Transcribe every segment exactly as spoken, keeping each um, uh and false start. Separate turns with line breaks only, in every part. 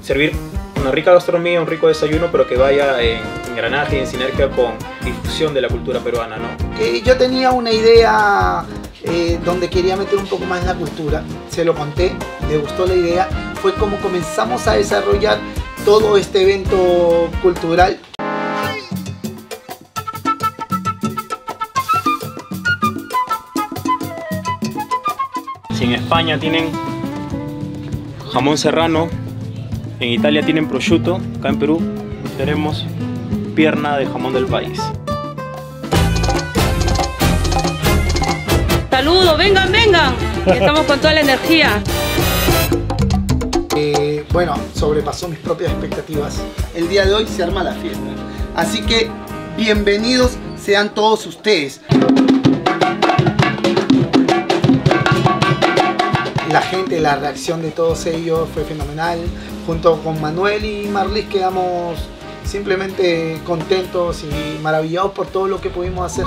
servir una rica gastronomía, un rico desayuno, pero que vaya en engranaje y en sinergia con difusión de la cultura peruana, ¿no?
Que yo tenía una idea eh, donde quería meter un poco más la cultura, se lo conté, le gustó la idea, fue como comenzamos a desarrollar todo este evento cultural.
Si en España tienen jamón serrano, en Italia tienen prosciutto, acá en Perú tenemos pierna de jamón del país.
Saludos, vengan, vengan, estamos con toda la energía.
Eh, bueno, sobrepasó mis propias expectativas. El día de hoy se arma la fiesta. Así que bienvenidos sean todos ustedes. La gente, la reacción de todos ellos fue fenomenal. Junto con Manuel y Marlis quedamos simplemente contentos y maravillados por todo lo que pudimos hacer.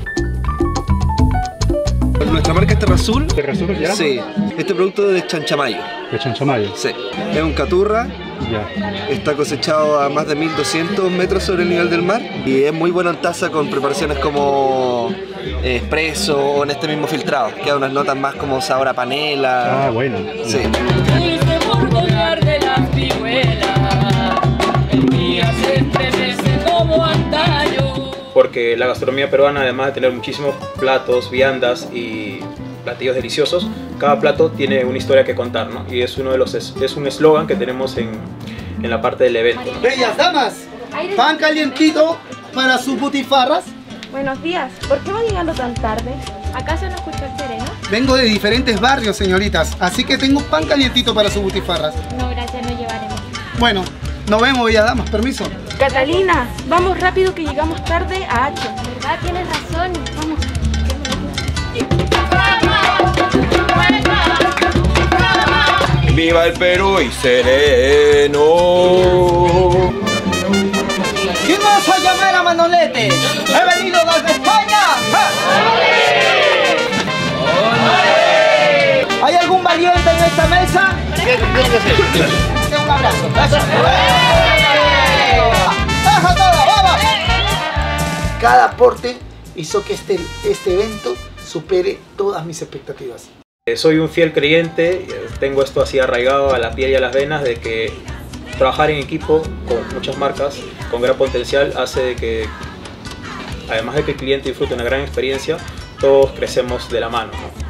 Nuestra marca es Terra Azul.
¿Terra Azul ya?
Sí. Este producto es de Chanchamayo.
¿De Chanchamayo?
Sí. Es un caturra.
Ya.
Está cosechado a más de mil doscientos metros sobre el nivel del mar. Y es muy bueno en taza con preparaciones como eh, espresso o en este mismo filtrado. Queda unas notas más como sabor a panela.
Ah, bueno.
Sí.
Porque la gastronomía peruana, además de tener muchísimos platos, viandas y platillos deliciosos, cada plato tiene una historia que contar, ¿no? Y es uno de los es un eslogan que tenemos en, en la parte del evento, ¿no?
Bellas damas, pan calientito para sus butifarras.
Buenos días, ¿por qué va llegando tan tarde? ¿Acaso no escuchó el sereno?
Vengo de diferentes barrios, señoritas, así que tengo pan calientito para sus butifarras.
No, gracias, no llevaremos.
Bueno, nos vemos, bellas damas, permiso.
Catalina, vamos rápido que llegamos tarde a Hacho. ¿Verdad? Tienes razón, vamos.
¡Viva el Perú y sereno!
¿Quién vas a llamar a Manolete? ¡He venido desde España! ¿Hay algún valiente en esta mesa? Un abrazo. ¡Baja todo, vamos! Cada aporte hizo que este, este evento supere todas mis expectativas.
Soy un fiel creyente, tengo esto así arraigado a la piel y a las venas, de que trabajar en equipo con muchas marcas, con gran potencial, hace de que, además de que el cliente disfrute una gran experiencia, todos crecemos de la mano, ¿no?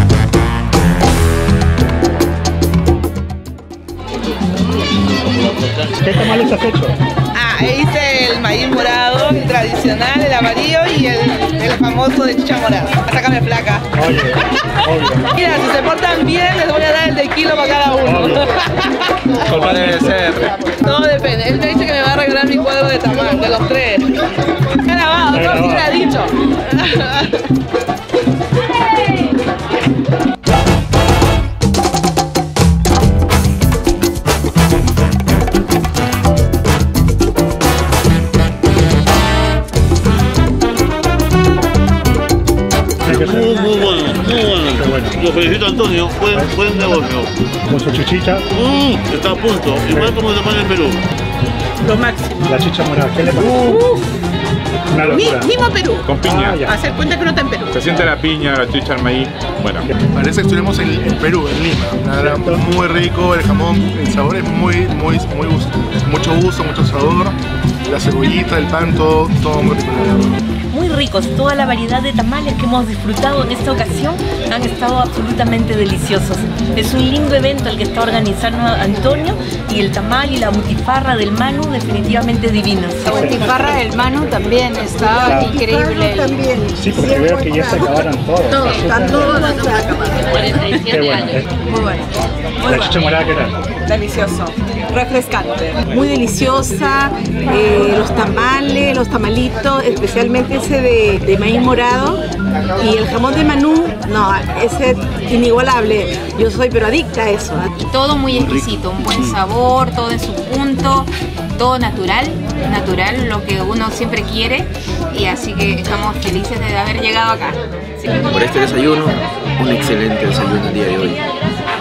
¿Qué tamales has hecho?
Ah, hice el maíz morado, el tradicional, el amarillo y el, el famoso de chicha morada. Sácame placa.
Oye, obvio.
Mira, si se portan bien, les voy a dar el de kilo para cada uno.
¿Cómo debe ser?
Todo depende. Él me dice que me va a regalar mi cuadro de tamal, de los tres. Está grabado, todo sí me ha dicho.
Muy, muy bueno, muy bueno.
bueno.
Lo felicito, Antonio, buen, buen negocio.
Con su chichicha.
Mm, está a punto, igual como el tamal en Perú.
Lo máximo.
La chicha morada, ¿qué le parece?
Uh,
Una locura.
Mismo Perú.
Con piña.
Ah, ya.
Hacer cuenta que no está en Perú.
Se siente la piña, la chicha, el maíz. Bueno.
Parece que estuvimos en, en Perú, en Lima. Nada, muy rico, el jamón, el sabor es muy, muy, muy gusto. Mucho gusto, mucho sabor. La cebollita, el pan, todo, todo muy rico.
Muy ricos, toda la variedad de tamales que hemos disfrutado en esta ocasión han estado absolutamente deliciosos. Es un lindo evento el que está organizando Antonio, y el tamal y la butifarra del Manu definitivamente divinos.
La butifarra del Manu también está claro. Increíble.
También. Sí, porque veo que ya se acabaron todos.
Todos, están todos los
cuarenta y siete
bueno,
años.
Muy bueno.
Muy la chicha morada, ¿qué tal?
Delicioso, refrescante.
Muy deliciosa, eh, los tamales, los tamalitos, especialmente ese de, de maíz morado, y el jamón de Manú, no, ese es inigualable. Yo soy pero adicta a eso.
Todo muy exquisito, un buen sabor, todo en su punto, todo natural, natural, lo que uno siempre quiere, y así que estamos felices de haber llegado acá. Sí.
Por este desayuno, un excelente desayuno el día de hoy.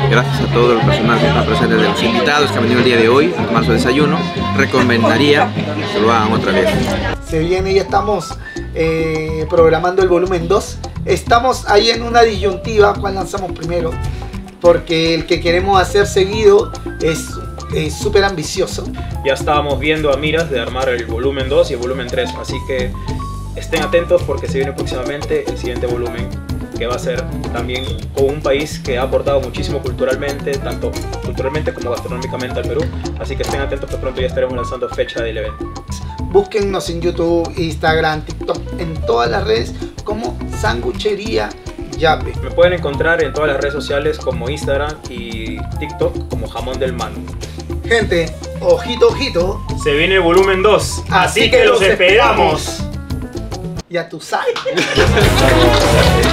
gracias a todo el personal que está presente, de los invitados que han venido el día de hoy a tomar su desayuno, recomendaría que lo hagan otra vez.
Se viene, ya estamos eh, programando el volumen dos. Estamos ahí en una disyuntiva, ¿cuál lanzamos primero? Porque el que queremos hacer seguido es súper ambicioso.
Ya estábamos viendo a miras de armar el volumen dos y el volumen tres, así que estén atentos porque se viene próximamente el siguiente volumen, que va a ser también con un país que ha aportado muchísimo culturalmente, tanto culturalmente como gastronómicamente al Perú, así que estén atentos que pronto ya estaremos lanzando fecha del evento.
Búsquennos en YouTube, Instagram, TikTok, en todas las redes como Sanguchería Yape.
Me pueden encontrar en todas las redes sociales como Instagram y TikTok como Jamón del Manu.
Gente, ojito, ojito.
Se viene el volumen dos, así, así que, que los esperamos.
Ya tú sabes.